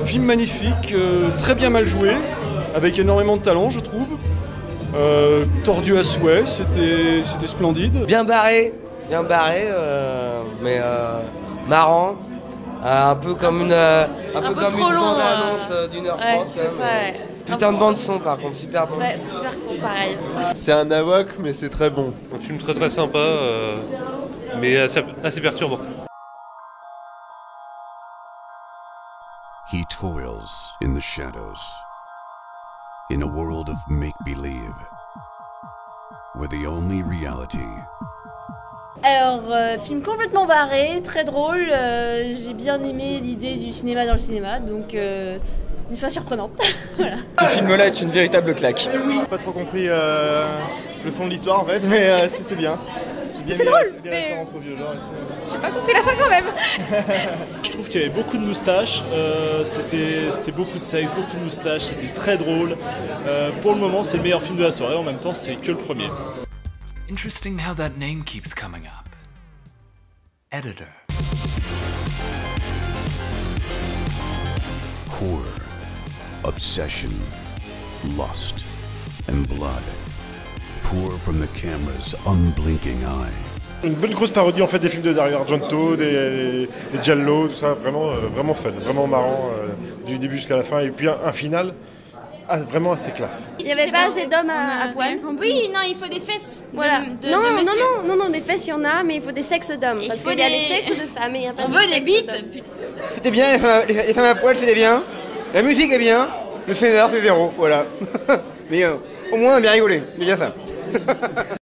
film magnifique, très bien mal joué, avec énormément de talent je trouve. Tordu à souhait, c'était splendide. Bien barré, mais marrant. Un peu comme une bande-annonce d'1h30. Ouais. Putain de bande son par contre, super bande. Ouais, super son pareil. C'est un avoc, mais c'est très bon. Un film très très sympa, mais assez perturbant. He toils in the shadows, in a world of make-believe, where the only reality. Alors, film complètement barré, très drôle. J'ai bien aimé l'idée du cinéma dans le cinéma, donc une fois surprenante. Voilà. Ce film-là est une véritable claque. Pas trop compris le fond de l'histoire en fait, mais c'était bien. C'était drôle, les mais références au vieux genre et tout. j'ai pas compris la fin quand même. Je trouve qu'il y avait beaucoup de moustaches, c'était beaucoup de sexe, beaucoup de moustaches, c'était très drôle. Pour le moment c'est le meilleur film de la soirée, en même temps c'est que le premier. Interesting how that name keeps coming up. Editor. Horror, obsession, lust, and blood pour from the camera's unblinking eye. Une bonne grosse parodie en fait des films de Dario Argento, des Giallo, tout ça, vraiment fun, vraiment marrant du début jusqu'à la fin. Et puis un final vraiment assez classe. Il n'y avait pas assez d'hommes à poil. Oui, non, il faut des fesses. Voilà. Non, des fesses il y en a, mais il faut des sexes d'hommes. Parce qu'il y a des sexes de femmes et il n'y a pas On de veut sexes des bites. d'hommes. C'était bien, les femmes à poil c'était bien. La musique est bien. Le scénar c'est 0, voilà. Mais au moins on a bien rigolé, c'est bien ça.